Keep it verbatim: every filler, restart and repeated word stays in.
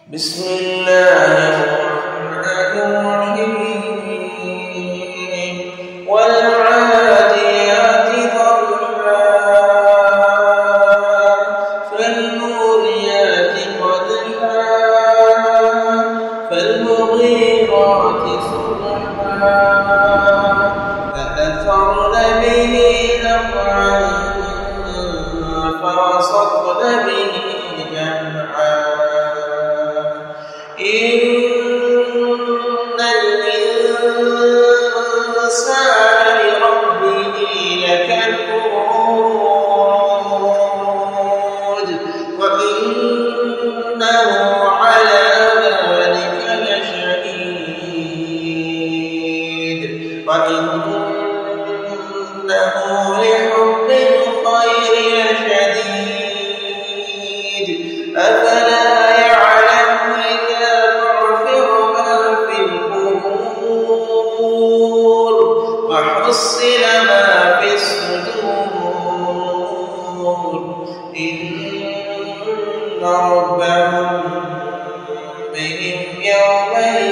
بسم الله الرحمن الرحيم والعاديات ضبحا فالموريات قدحا فالمغيرات صبحا فأثرن به نقعا فوسطن به جمعا إن الإنسان لربه لكنود وإنه على ذلك لشهيد وإنه لحب الخير لشديد أفلا وحصل ما في الصدور إن ربهم بهم يومئذ